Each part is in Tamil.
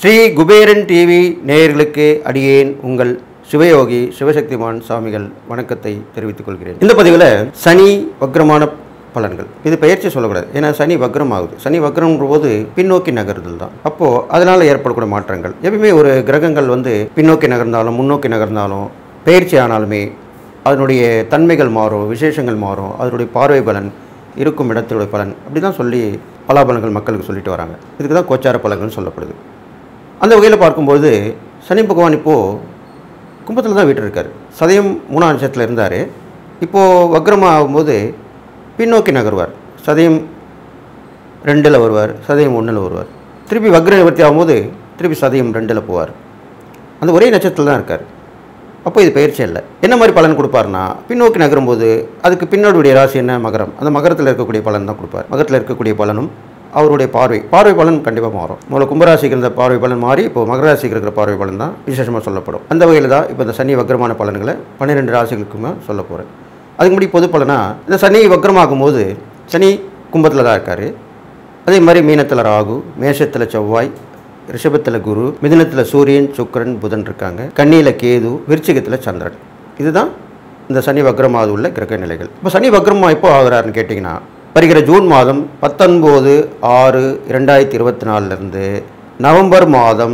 ஸ்ரீ குபேரன் டிவி நேயர்களுக்கு அடியேன் உங்கள் சிவயோகி சிவசக்திமான் சாமிகள் வணக்கத்தை தெரிவித்துக் கொள்கிறேன். இந்த பதிவில் சனி வக்ரமான பலன்கள், இது பெயர்ச்சி சொல்லக்கூடாது, ஏன்னா சனி வக்ரம் ஆகுது. சனி வக்ரம்ன்ற போது பின்னோக்கி நகர்தல் தான். அப்போது அதனால் ஏற்படக்கூடிய மாற்றங்கள், எப்பயுமே ஒரு கிரகங்கள் பின்னோக்கி நகர்ந்தாலும் முன்னோக்கி நகர்ந்தாலும் பெயர்ச்சி ஆனாலுமே அதனுடைய தன்மைகள் மாறும், விசேஷங்கள் மாறும், அதனுடைய பார்வை பலன், இருக்கும் இடத்துடைய பலன், அப்படி தான் சொல்லி பலாபலன்கள் மக்களுக்கு சொல்லிட்டு வராங்க. இதுக்கு தான் கோச்சார பலன்கள் சொல்லப்படுது. அந்த வகையில் பார்க்கும்போது சனி பகவான் இப்போது கும்பத்தில் தான் வீட்டிருக்கார். சதயம் 3ஆம் நட்சத்திரத்தில் இருந்தார். இப்போது வக்ரமாக ஆகும்போது பின்னோக்கி நகர்வார். சதயம் 2ல் வருவார், சதயம் 1ல் வருவார். திருப்பி வக்ர நிவர்த்தி ஆகும்போது திருப்பி சதயம் 2ல் போவார். அந்த ஒரே நட்சத்திரத்தில் தான் இருக்கார். அப்போ இது பயிற்சி இல்லை. என்ன மாதிரி பலன் கொடுப்பார்னா, பின்னோக்கி நகரும்போது அதுக்கு பின்னோடைய ராசி என்ன, மகரம். அந்த மகரத்தில் இருக்கக்கூடிய பலன் தான் கொடுப்பார். மகரத்தில் இருக்கக்கூடிய பலனும் அவருடைய பார்வை பலன் கண்டிப்பாக மாறும். முதல்ல கும்பராசிக்கு இருந்த பார்வை பலன் மாறி இப்போ மகர ராசிக்கு இருக்கிற பார்வை பலன் தான் விசேஷமாக சொல்லப்படும். அந்த வகையில் தான் இப்போ இந்த சனி வக்ரமான பலன்களை 12 ராசிகளுக்குமே சொல்ல போகிறேன். அதுக்கு முன்னாடி பொது பலனா, இந்த சனி வக்ரமாகும் போது சனி கும்பத்தில் தான் இருக்கார். அதே மாதிரி மீனத்தில் ராகு, மேஷத்தில் செவ்வாய், ரிஷபத்தில் குரு, மிதுனத்தில் சூரியன், சுக்கிரன், புதன் இருக்காங்க. கன்னியில் கேது, விருச்சிகத்தில் சந்திரன். இதுதான் இந்த சனி வக்ரமாக உள்ள கிரக நிலைகள். இப்போ சனி வக்ரமாக எப்போ ஆகிறாருன்னு கேட்டிங்கன்னா, வருகிற ஜூன் மாதம் 19/6/2024 நவம்பர் மாதம்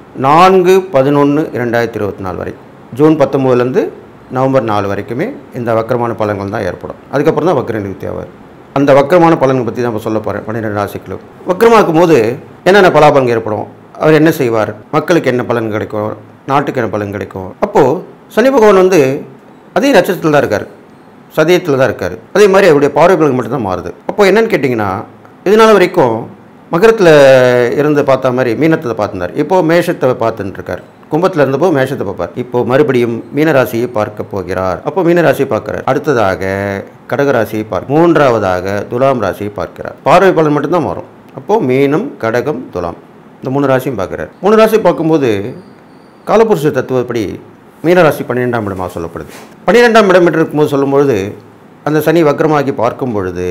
4/11/2024 வரை, ஜூன் 19 நவம்பர் 4 வரைக்குமே இந்த வக்ரமான பலன்கள் தான் ஏற்படும். அதுக்கப்புறம் தான் வக்ர நிவர்த்தி ஆவார். அந்த வக்ரமான பலன்கள் பற்றி தான் இப்போ சொல்ல போகிறேன். 12 ராசிகளும் வக்ரமாக்கும் போது என்னென்ன பலாபலன் ஏற்படும், அவர் என்ன செய்வார், மக்களுக்கு என்ன பலன் கிடைக்கும், நாட்டுக்கு என்ன பலன் கிடைக்கும். அப்போது சனி பகவான் அதே நட்சத்திரத்தில் தான் இருக்கார், சதயத்தில் தான் இருக்கார். அதே மாதிரி அவருடைய பார்வை பலன் மட்டும்தான் மாறுது. அப்போ என்னன்னு கேட்டிங்கன்னா, இதனால் வரைக்கும் மகரத்தில் இருந்து பார்த்த மாதிரி மீனத்தை பார்த்துருந்தார். இப்போது மேஷத்தை பார்த்துட்டுருக்கார். கும்பத்தில் இருந்தப்போ மேஷத்தை பார்ப்பார். இப்போது மறுபடியும் மீனராசியை பார்க்க போகிறார். அப்போ மீனராசியை பார்க்குறார். அடுத்ததாக கடகராசியை பார்க்க, மூன்றாவதாக துலாம் ராசியை பார்க்கிறார். பார்வை பலன் மட்டும்தான் மாறும். அப்போது மீனம், கடகம், துலாம், இந்த 3 ராசியும் பார்க்குறார். 3 ராசி பார்க்கும்போது காலபுருஷ தத்துவப்படி மீனராசி 12ஆம் இடமாக சொல்லப்படுது. 12ஆம் இடம் என்று இருக்கும்போது சொல்லும்பொழுது அந்த சனி வக்ரமாகி பார்க்கும் பொழுது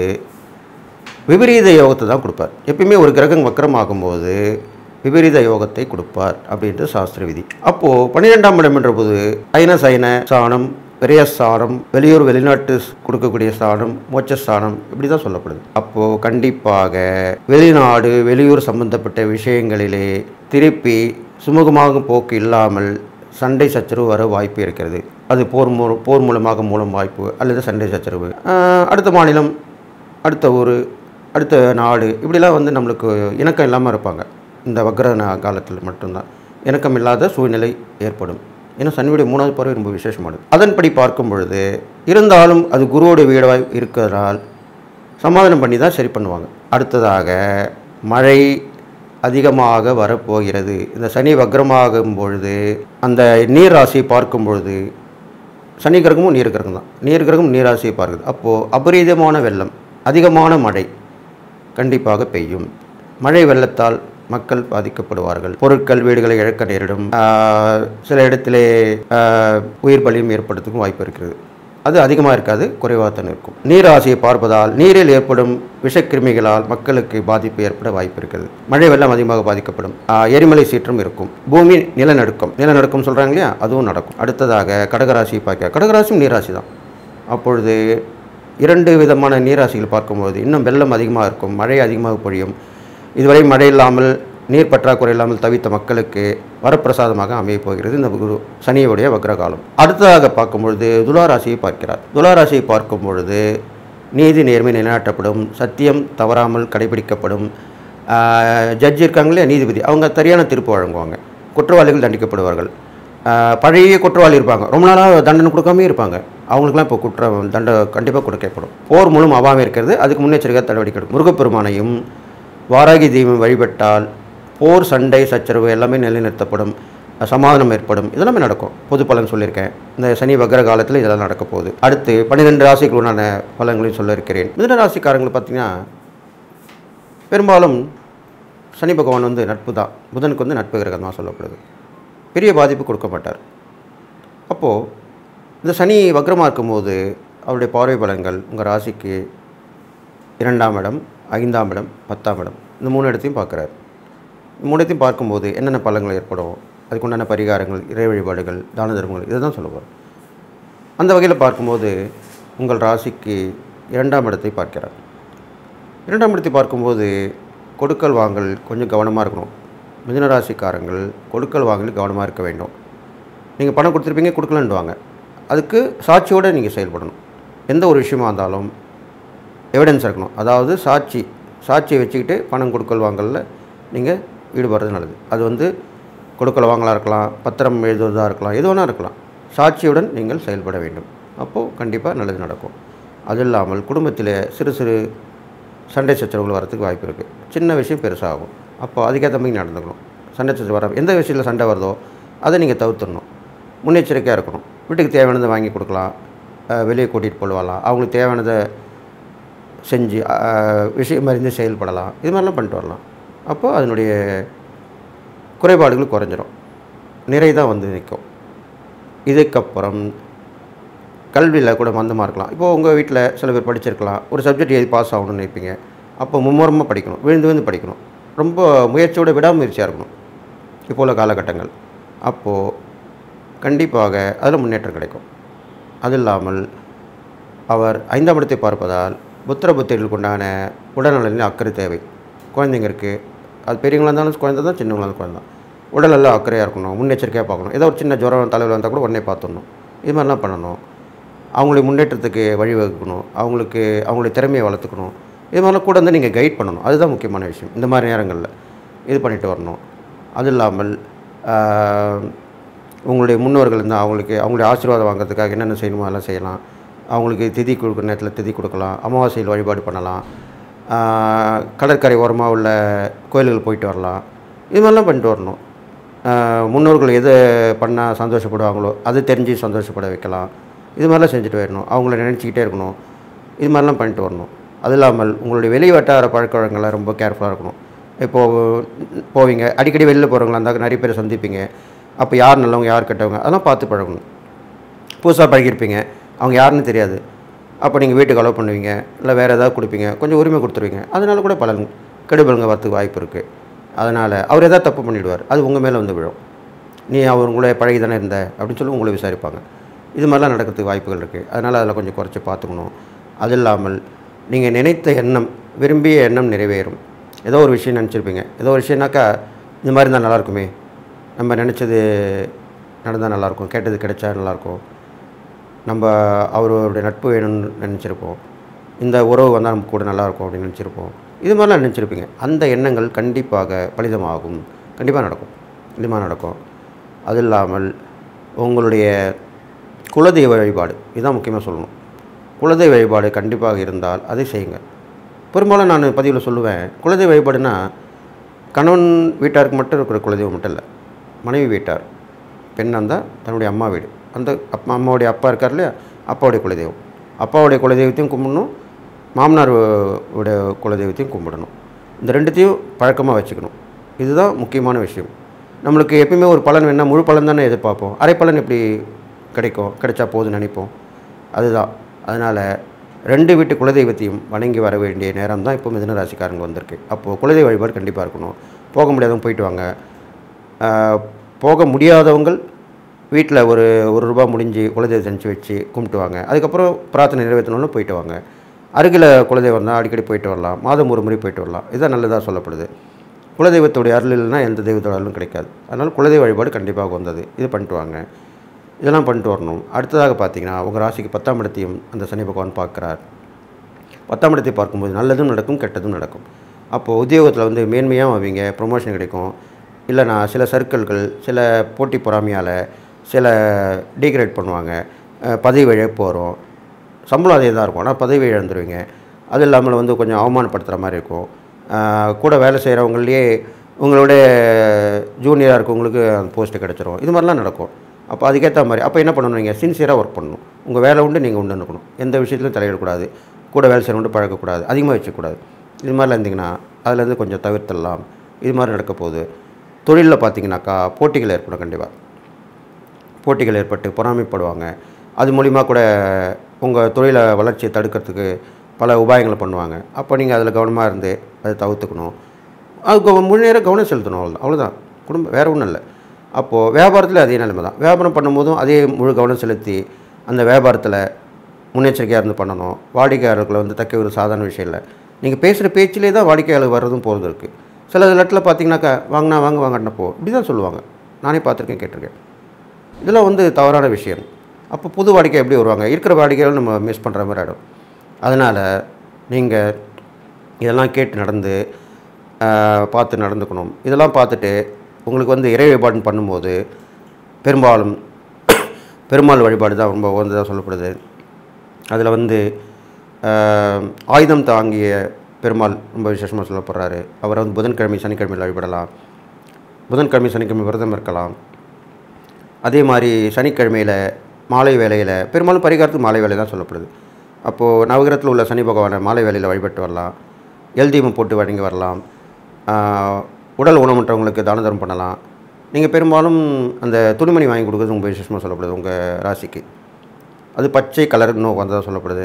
விபரீத யோகத்தை தான் கொடுப்பார். எப்பயுமே ஒரு கிரகம் வக்ரமாகும்போது விபரீத யோகத்தை கொடுப்பார் அப்படின்ட்டு சாஸ்திர விதி. அப்போது 12ஆம் இடம் என்ற போது அயன சயன ஸ்தானம், விரயஸ்தானம், வெளியூர் வெளிநாட்டு கொடுக்கக்கூடிய ஸ்தானம், மோட்சஸ்தானம், இப்படி தான் சொல்லப்படுது. அப்போது கண்டிப்பாக வெளிநாடு வெளியூர் சம்பந்தப்பட்ட விஷயங்களிலே திருப்பி சுமூகமாக போக்கு இல்லாமல் சண்டை சச்சரவு வர வாய்ப்பு இருக்கிறது. அது போர் மூலமாக வாய்ப்பு, அல்லது சண்டை சச்சரவு, அடுத்த மாநிலம், அடுத்த ஊர், அடுத்த நாடு, இப்படிலாம் நம்மளுக்கு இணக்கம் இல்லாமல் இருப்பாங்க. இந்த வக்ர காலத்தில் மட்டும்தான் இணக்கம் இல்லாத சூழ்நிலை ஏற்படும். ஏன்னா சனியுடைய 3வது பார்வை ரொம்ப விசேஷமானது. அதன்படி பார்க்கும் பொழுது இருந்தாலும் அது குருவோட வீடாக இருக்கிறதால் சமாதானம் பண்ணி தான் சரி பண்ணுவாங்க. அடுத்ததாக மழை அதிகமாக வரப்போகிறது. இந்த சனி வக்ரமாகும் பொழுது அந்த நீர் ராசியை பார்க்கும் பொழுது, சனி கிரகமும் நீர் கிரகம் தான், நீர் கிரகம் நீர் ராசியை பார்க்குது. அப்போது அபரீதமான வெள்ளம், அதிகமான மழை கண்டிப்பாக பெய்யும். மழை வெள்ளத்தால் மக்கள் பாதிக்கப்படுவார்கள். பொருட்கள், வீடுகளை இழக்க நேரிடும். சில இடத்திலே உயிர் பலியும் ஏற்படுறதுக்கும் வாய்ப்பு இருக்கிறது. அது அதிகமாக இருக்காது, குறைவாக தான் இருக்கும். நீர் ராசியை பார்ப்பதால் நீரில் ஏற்படும் விஷக்கிருமிகளால் மக்களுக்கு பாதிப்பு ஏற்பட வாய்ப்பு இருக்கிறது. மழை வெள்ளம் அதிகமாக பாதிக்கப்படும். எரிமலை சீற்றம் இருக்கும். பூமி நிலநடுக்கம் சொல்கிறாங்க இல்லையா, அதுவும் நடக்கும். அடுத்ததாக கடகராசியை பார்க்க, கடகராசியும் நீராசி தான். அப்பொழுது 2 விதமான நீராசிகள் பார்க்கும்போது இன்னும் வெள்ளம் அதிகமாக இருக்கும், மழை அதிகமாக பொழியும். இதுவரை மழை இல்லாமல், நீர் பற்றாக்குறை இல்லாமல் தவித்த மக்களுக்கு வரப்பிரசாதமாக அமைய போகிறது இந்த குரு சனியுடைய வக்ரகாலம். அடுத்ததாக பார்க்கும்பொழுது துளாராசியை பார்க்கிறார். துளாராசியை பார்க்கும் பொழுது நீதி நேர்மை நிலைநாட்டப்படும், சத்தியம் தவறாமல் கடைபிடிக்கப்படும். ஜட்ஜி இருக்காங்களே, நீதிபதி, அவங்க சரியான தீர்ப்பு வழங்குவாங்க. குற்றவாளிகள் தண்டிக்கப்படுவார்கள். பழைய குற்றவாளி இருப்பாங்க, ரொம்ப நாளாக தண்டனை கொடுக்காமே இருப்பாங்க, அவங்களுக்குலாம் இப்போ தண்டனை கண்டிப்பாக கொடுக்கப்படும். போர் மூலம் அவாமல் இருக்கிறது, அதுக்கு முன்னெச்சரிக்கை நடவடிக்கை எடுக்கும். முருகப்பெருமானையும் வாராகி தெய்வம் வழிபட்டால் போர், சண்டை, சச்சரவு எல்லாமே நிலைநிறுத்தப்படும், சமாதானம் ஏற்படும். இதெல்லாமே நடக்கும். பொது பலன் சொல்லியிருக்கேன். இந்த சனி வக்ர காலத்தில் இதெல்லாம் நடக்க போகுது. அடுத்து 12 ராசிகளுடான பலன்களையும் சொல்ல இருக்கிறேன். மிதுன ராசிக்காரங்களை பார்த்திங்கன்னா பெரும்பாலும் சனி பகவான் நட்பு தான், புதனுக்கு நட்பு கிரகம் தான் சொல்லப்படுது. பெரிய பாதிப்பு கொடுக்க மாட்டார். அப்போது இந்த சனி வக்ரமாக இருக்கும்போது அவருடைய பார்வை பலன்கள் உங்கள் ராசிக்கு 2ஆம் இடம், 5ஆம் இடம், 10ஆம் இடம், இந்த 3 இடத்தையும் பார்க்குறாரு. மூணுத்தையும் பார்க்கும்போது என்னென்ன பலன்கள் ஏற்படும், அதுக்குண்டான பரிகாரங்கள், இறை வழிபாடுகள், தான தர்மங்கள், இதை தான் சொல்ல போகிறோம். அந்த வகையில் பார்க்கும்போது உங்கள் ராசிக்கு 2ஆம் இடத்தை பார்க்கிறார். 2ஆம் இடத்தை பார்க்கும்போது கொடுக்கல் வாங்கல் கொஞ்சம் கவனமாக இருக்கணும். மிதுன ராசிக்காரங்கள் கொடுக்கல் வாங்கல் கவனமாக இருக்க வேண்டும். நீங்கள் பணம் கொடுத்துருப்பீங்க, கொடுக்கலன்னுவாங்க. அதுக்கு சாட்சியோடு நீங்கள் செயல்படணும். எந்த ஒரு விஷயமா இருந்தாலும் எவிடன்ஸ் இருக்கணும். அதாவது சாட்சியை வச்சுக்கிட்டு பணம் கொடுக்கல் வாங்கலில் நீங்கள் ஈடுபடுறது நல்லது. அது கொடுக்கல் வாங்கலாக இருக்கலாம், பத்திரம் எழுதுவதாக இருக்கலாம், எது வேணால் இருக்கலாம். சாட்சியுடன் நீங்கள் செயல்பட வேண்டும். அப்போது கண்டிப்பாக நல்லது நடக்கும். அது இல்லாமல் குடும்பத்தில் சிறு சிறு சண்டை சச்சரவுகள் வரத்துக்கு வாய்ப்பு இருக்குது. சின்ன விஷயம் பெருசாகும். அப்போ அதுக்கேற்ற மாதிரி நடந்துக்கணும். சண்டை சச்சரவு வர எந்த விஷயத்தில் சண்டை வருதோ அதை நீங்கள் தவிர்த்துடணும். முன்னெச்சரிக்கையாக இருக்கணும். வீட்டுக்கு தேவையானதை வாங்கி கொடுக்கலாம், வெளியே கூட்டிகிட்டு போடுவாலாம், அவங்களுக்கு தேவையானதை செஞ்சு விஷயம் அறிந்து செயல்படலாம். இது மாதிரிலாம் பண்ணிட்டு வரலாம். அப்போது அதனுடைய குறைபாடுகள் குறைஞ்சிரும், நிறை தான் நிற்கும். இதுக்கப்புறம் கல்வியில் கூட மந்தமாக இருக்கலாம். இப்போது உங்கள் வீட்டில் சில பேர் படிச்சிருக்கலாம், ஒரு சப்ஜெக்ட் எழுதி பாஸ் ஆகணும்னு நினைப்பீங்க. அப்போ மும்முரமாக படிக்கணும், விழுந்து படிக்கணும், ரொம்ப முயற்சியோட விடாமுயற்சியாக இருக்கணும் இப்போ உள்ள காலகட்டங்கள். அப்போது கண்டிப்பாக அதில் முன்னேற்றம் கிடைக்கும். அது இல்லாமல் அவர் 5ஆம் இடத்தை பார்ப்பதால் புத்திர புத்திரிகளுக்கு உண்டான உடல்நலனில் அக்கறை தேவை. குழந்தைங்க இருக்குது, அது பெரியவங்களாக இருந்தாலும் குழந்தை தான், சின்னவங்களாக இருந்தாலும் குழந்தை தான். உடலெல்லாம் அக்கறையாக இருக்கணும், முன்னெச்சரிக்கையாக பார்க்கணும். ஏதோ ஒரு சின்ன ஜுரம் தலையில் வந்தால் கூட உடனே பார்த்துடணும். இது மாதிரிலாம் பண்ணணும். அவங்களுடைய முன்னேற்றத்துக்கு வழிவகுக்கணும், அவங்களுடைய திறமையை வளர்த்துக்கணும். இது மாதிரிலாம் கூட நீங்கள் கைட் பண்ணணும். அதுதான் முக்கியமான விஷயம். இந்த மாதிரி நேரங்களில் இது பண்ணிட்டு வரணும். அது இல்லாமல் உங்களுடைய முன்னோர்கள் இருந்தால் அவங்களுடைய ஆசீர்வாதம் வாங்கிறதுக்காக என்னென்ன செய்யணுமோ அதெல்லாம் செய்யலாம். அவங்களுக்கு திதி கொடுக்குற நேரத்தில் திதி கொடுக்கலாம், அமாவாசையில் வழிபாடு பண்ணலாம், கடற்கரை ஓரமாக உள்ள கோயில்கள் போயிட்டு வரலாம். இது மாதிரிலாம் பண்ணிட்டு வரணும். முன்னோர்கள் எது பண்ணால் சந்தோஷப்படுவாங்களோ அது தெரிஞ்சு சந்தோஷப்பட வைக்கலாம். இது மாதிரிலாம் செஞ்சுட்டு வரணும். அவங்கள நினச்சிக்கிட்டே இருக்கணும். இது மாதிரிலாம் பண்ணிட்டு வரணும். அது இல்லாமல் உங்களுடைய வெளி வட்டார பழக்க வழக்கங்கள்லாம் ரொம்ப கேர்ஃபுல்லாக இருக்கணும். இப்போது போவீங்க, அடிக்கடி வெளியில் போகிறவங்களா இருந்தால் நிறைய பேர் சந்திப்பீங்க. அப்போ யார் நல்லவங்க யார் கெட்டவங்க அதெல்லாம் பார்த்து பழகணும். புதுசாக பழகிருப்பீங்க, அவங்க யாருன்னு தெரியாது. அப்போ நீங்கள் வீட்டுக்கு அலோவ் பண்ணுவீங்க, இல்லை வேறு ஏதாவது கொடுப்பீங்க, கொஞ்சம் உரிமை கொடுத்துருவீங்க. அதனால கூட பலன் கெடுபலங்க வரத்துக்கு வாய்ப்பு இருக்குது. அதனால் அவர் எதாவது தப்பு பண்ணிவிடுவார், அது உங்கள் மேலே விழும். நீ அவர் உங்களை பழகி தானே இருந்த அப்படின்னு சொல்லி உங்களை விசாரிப்பாங்க. இது மாதிரிலாம் நடக்கிறதுக்கு வாய்ப்புகள் இருக்குது. அதனால் அதில் கொஞ்சம் குறைச்சி பார்த்துக்கணும். அது இல்லாமல் நீங்கள் நினைத்த எண்ணம், விரும்பிய எண்ணம் நிறைவேறும். ஏதோ ஒரு விஷயம் நினச்சிருப்பீங்க, ஏதோ ஒரு விஷயம்னாக்கா இந்த மாதிரி இருந்தால் நல்லாயிருக்குமே, நம்ம நினச்சது நடந்தால் நல்லாயிருக்கும், கேட்டது கிடைச்சா நல்லாயிருக்கும், நம்ம அவருடைய நட்பு வேணும்னு நினச்சிருப்போம், இந்த உறவு வந்தால் நமக்கு கூட நல்லாயிருக்கும் அப்படின்னு நினச்சிருப்போம். இது மாதிரிலாம் நினச்சிருப்பீங்க. அந்த எண்ணங்கள் கண்டிப்பாக பலிதமாகும், கண்டிப்பாக நடக்கும், நிச்சயமாக நடக்கும். அது இல்லாமல் உங்களுடைய குலதெய்வ வழிபாடு இதுதான் முக்கியமாக சொல்லணும். குலதெய்வ வழிபாடு கண்டிப்பாக இருந்தால் அதை செய்யுங்க. பெரும்பாலும் நான் பதிவில் சொல்லுவேன், குலதெய்வ வழிபாடுனா கணவன் வீட்டாருக்கு மட்டும் இருக்கிற குலதெய்வம் மட்டும் இல்லை, மனைவி வீட்டார், பெண்ணாக இருந்தால் தன்னுடைய அம்மா வீடு, அந்த அம்மாவுடைய அப்பா இருக்கார் இல்லையா, அப்பாவுடைய குலதெய்வம், அப்பாவுடைய குலதெய்வத்தையும் கும்பிடணும், மாமனார் உடைய குலதெய்வத்தையும் கும்பிடணும். இந்த ரெண்டுத்தையும் பழக்கமாக வச்சுக்கணும். இதுதான் முக்கியமான விஷயம். நம்மளுக்கு எப்பயுமே ஒரு பலன் வேணால் முழு பலன் தானே எதிர்பார்ப்போம். அரை பலன் எப்படி கிடைச்சா போதும்னு நினைப்போம். அதுதான். அதனால் 2 வீட்டு குலதெய்வத்தையும் வணங்கி வர வேண்டிய நேரம் தான் இப்போ மிதுன ராசிக்காரங்க வந்திருக்கு. அப்போது குலதெய்வ வழிபாடு கண்டிப்பாக இருக்கணும். போக முடியாதவங்க போயிட்டு வாங்க. போக முடியாதவங்க வீட்டில் ஒரு ரூபா முடிஞ்சு குலதெய்வம் செஞ்சு வச்சு கும்பிட்டு வாங்க. அதுக்கப்புறம் பிரார்த்தனை நிறைவேற்றணும்னு போயிட்டு வாங்க. அருகில் குலதெய்வம் தான் அடிக்கடி போயிட்டு வரலாம், மாதம் ஒரு முறை போயிட்டு வரலாம். இதுதான் நல்லதாக சொல்லப்படுது. குலதெய்வத்துடைய அருள் இல்லைன்னா எந்த தெய்வத்தோட அருளும் கிடைக்காது. அதனால் குலதெய்வ வழிபாடு கண்டிப்பாக வந்தது. இது பண்ணிட்டு வாங்க, இதெல்லாம் பண்ணிட்டு வரணும். அடுத்ததாக பார்த்தீங்கன்னா உங்கள் ராசிக்கு 10ஆம் இடத்தையும் அந்த சனி பகவான் பார்க்குறார். 10ஆம் இடத்தை பார்க்கும்போது நல்லதும் நடக்கும், கெட்டதும் நடக்கும். அப்போது உத்தியோகத்தில் மேன்மையாக ஆவீங்க, ப்ரொமோஷன் கிடைக்கும். இல்லைனா சில சர்க்கிள்கள் சில போட்டி பொறாமையால் சில டீக்ரேட் பண்ணுவாங்க, பதவி இழப்பு வரும். சம்பளம் அதே தான் இருக்கும், ஆனால் பதவி இழந்துருவீங்க. அது இல்லாமல் கொஞ்சம் அவமானப்படுத்துகிற மாதிரி இருக்கும். கூட வேலை செய்கிறவங்களே உங்களோட ஜூனியராக இருக்கவங்களுக்கு அந்த போஸ்ட்டு கிடச்சிரும். இது மாதிரிலாம் நடக்கும். அப்போ அதுக்கேற்ற மாதிரி அப்போ என்ன பண்ணணும், நீங்கள் சின்சியராக ஒர்க் பண்ணணும். உங்கள் வேலை உண்டு, நீங்கள் உண்டு இருக்கணும். எந்த விஷயத்துலையும் தலையிடக்கூடாது, கூட வேலை செய்கிறவங்க பழக்கக்கூடாது, அதிகமாக வச்சுக்கூடாது. இது மாதிரிலாம் இருந்திங்கன்னா அதுலேருந்து கொஞ்சம் தவிர்த்திடலாம். இது மாதிரி நடக்க போகுது. தொழிலில் பார்த்தீங்கன்னாக்கா போட்டிகள் ஏற்படும். கண்டிப்பாக போட்டிகள் ஏற்பட்டு பொறாமைப்படுவாங்க. அது மூலிமா கூட உங்கள் தொழிலை வளர்ச்சியை தடுக்கிறதுக்கு பல உபாயங்களை பண்ணுவாங்க. அப்போ நீங்கள் அதில் கவனமாக இருந்து அதை தவிர்த்துக்கணும். அதுக்கு முழு நேரம் கவனம் செலுத்தணும், அவ்வளோதான். குடும்பம் வேறு ஒன்றும் இல்லை. அப்போது வியாபாரத்தில் அதே நிலைமை தான். வியாபாரம் பண்ணும்போதும் அதே முழு கவனம் செலுத்தி அந்த வியாபாரத்தில் முன்னெச்சரிக்கையாக இருந்து பண்ணணும். வாடிக்கையாளர்களை வந்து தக்க ஒரு சாதாரண விஷயம் இல்லை. நீங்கள் பேசுகிற பேச்சிலே தான் வாடிக்கையாளர் வர்றதும் போகிறது இருக்குது. சில இடத்துல பார்த்தீங்கன்னாக்கா வாங்கினா வாங்கினா போ இப்படி தான் சொல்லுவாங்க. நானே பார்த்துருக்கேன், கேட்டிருக்கேன். இதெல்லாம் வந்து தவறான விஷயம். அப்போ புது வாடிக்கை எப்படி வருவாங்க? இருக்கிற வாடிக்கையாளர் நம்ம மிஸ் பண்ணுற மாதிரி ஆகிடும். அதனால் நீங்கள் இதெல்லாம் கேட்டு நடந்து பார்த்து நடந்துக்கணும். இதெல்லாம் பார்த்துட்டு உங்களுக்கு வந்து இறை வழிபாடு பண்ணும்போது பெரும்பாலும் பெருமாள் வழிபாடு தான் ரொம்ப உகந்ததாக சொல்லப்படுது. அதில் வந்து ஆயுதம் தாங்கிய பெருமாள் ரொம்ப விசேஷமாக சொல்லப்படுறாரு. அவரை வந்து புதன்கிழமை சனிக்கிழமையில் வழிபடலாம். புதன்கிழமை சனிக்கிழமை விரதம் இருக்கலாம். அதே மாதிரி சனிக்கிழமையில் மாலை வேளையில் பெரும்பாலும் பரிகாரத்துக்கு மாலை வேலை தான் சொல்லப்படுது. அப்போது நவகிரகத்தில் உள்ள சனி பகவானை மாலை வேலையில் வழிபட்டு வரலாம். எல்தீபம் போட்டு வணங்கி வரலாம். உடல் ஊனமுற்றவங்களுக்கு தான தர்மம் பண்ணலாம். நீங்கள் பெரும்பாலும் அந்த துணிமணி வாங்கி கொடுக்குறது ரொம்ப விசேஷமாக சொல்லப்படுது உங்கள் ராசிக்கு. அது பச்சை கலர் இன்னும் வந்ததாக சொல்லப்படுது.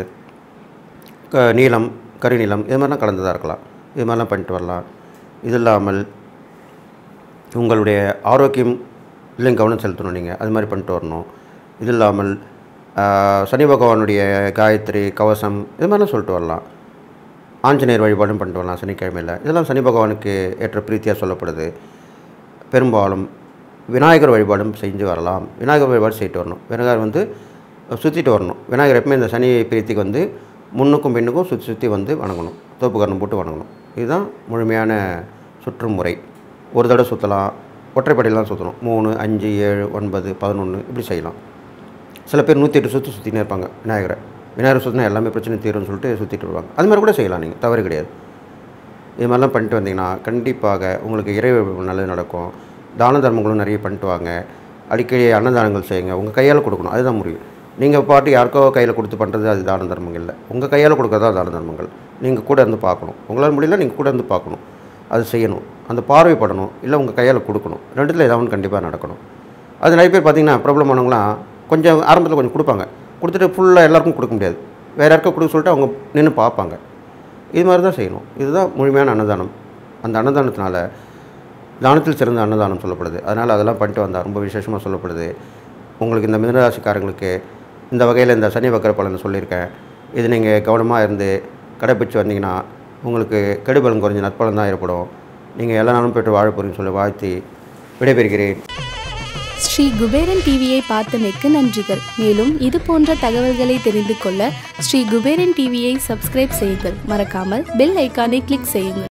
நீலம், கருநீலம் இது மாதிரிலாம் கலந்ததாக இருக்கலாம். இது மாதிரிலாம் பண்ணிட்டு வரலாம். இது இல்லாமல் உங்களுடைய ஆரோக்கியம் இல்லைங்க கவனம் செலுத்தணும். நீங்கள் அது மாதிரி பண்ணிட்டு வரணும். இது இல்லாமல் சனி பகவானுடைய காயத்ரி கவசம் இது மாதிரிலாம் சொல்லிட்டு வரலாம். ஆஞ்சநேயர் வழிபாடும் பண்ணிட்டு வரலாம் சனிக்கிழமையில். இதெல்லாம் சனி பகவானுக்கு ஏற்ற பிரீத்தியாக சொல்லப்படுது. பெரும்பாலும் விநாயகர் வழிபாடும் செஞ்சு வரலாம். விநாயகர் வழிபாடு செய்யிட்டு வரணும். விநாயகர் வந்து சுற்றிட்டு வரணும். விநாயகர் எப்பவுமே இந்த சனி பிரீத்திக்கு வந்து முன்னுக்கும் பின்னுக்கும் சுற்றி வந்து வணங்கணும். தோப்புக்கரணம் போட்டு வணங்கணும். இதுதான் முழுமையான சுற்றுமுறை. ஒரு தடவை சுற்றலாம், ஒற்றைப்படையெல்லாம் சுற்றணும். 3, 5, 7, 9, 11 இப்படி செய்யலாம். சில பேர் 108 சுற்றினே இருப்பாங்க விநாயகரை. விநாயகர் சுற்றினா எல்லாமே பிரச்சனை தீரும்னு சொல்லிட்டு சுற்றிட்டு வருவாங்க. அது மாதிரி கூட செய்யலாம். நீங்கள் தவறு கிடையாது. இது மாதிரிலாம் பண்ணிட்டு வந்தீங்கன்னா கண்டிப்பாக உங்களுக்கு இறை நல்லது நடக்கும். தான தர்மங்களும் நிறைய பண்ணிட்டு வாங்க. அடிக்கடி அன்னதானங்கள் செய்யுங்க. உங்கள் கையால் கொடுக்கணும், அதுதான் முடியும். நீங்கள் பாட்டு யாருக்கோ கையில் கொடுத்து பண்ணுறது அது தான தர்மங்கள் இல்லை. உங்கள் கையால் கொடுக்கறதா தான தர்மங்கள். நீங்கள் கூட இருந்து பார்க்கணும். உங்களால் முடியல நீங்கள் கூட இருந்து பார்க்கணும். அது செய்யணும். அந்த பார்வைப்படணும். இல்லை உங்கள் கையால் கொடுக்கணும். ரெண்டுத்தில் ஏதாவது ஒன்று கண்டிப்பாக நடக்கணும். அது நிறைய பேர் பார்த்திங்கன்னா ப்ராப்ளம் ஆனவங்களாம் கொஞ்சம் ஆரம்பத்தில் கொஞ்சம் கொடுப்பாங்க. கொடுத்துட்டு ஃபுல்லாக எல்லாருக்கும் கொடுக்க முடியாது. வேறு யாருக்கும் கொடுக்க சொல்லிட்டு அவங்க நின்று பார்ப்பாங்க. இது மாதிரி தான் செய்யணும். இதுதான் முழுமையான அன்னதானம். அந்த அன்னதானத்தினால தானத்தில் சிறந்த அன்னதானம் சொல்லப்படுது. அதனால் அதெல்லாம் பண்ணிட்டு வந்தால் ரொம்ப விசேஷமாக சொல்லப்படுது. உங்களுக்கு இந்த மிதுனராசிக்காரங்களுக்கு இந்த வகையில் இந்த சனி வக்கர பலன் சொல்லியிருக்கேன். இது நீங்கள் கவனமாக இருந்து கடைப்பிடிச்சு வந்தீங்கன்னா உங்களுக்கு கெடுபலன் குறைஞ்ச நற்பலன் தான் ஏற்படும். நீங்கள் எல்லா நாளும் பெற்று வாழ போகிறீங்கன்னு சொல்லி வாழ்த்தி விடைபெறுகிறேன். ஸ்ரீ குபேரன் டிவியை பார்த்தமைக்கு நன்றிகள். மேலும் இது போன்ற தகவல்களை தெரிந்து கொள்ள ஸ்ரீ குபேரன் டிவியை சப்ஸ்கிரைப் செய்யுங்கள். மறக்காமல் பெல் ஐக்கானை கிளிக் செய்யுங்கள்.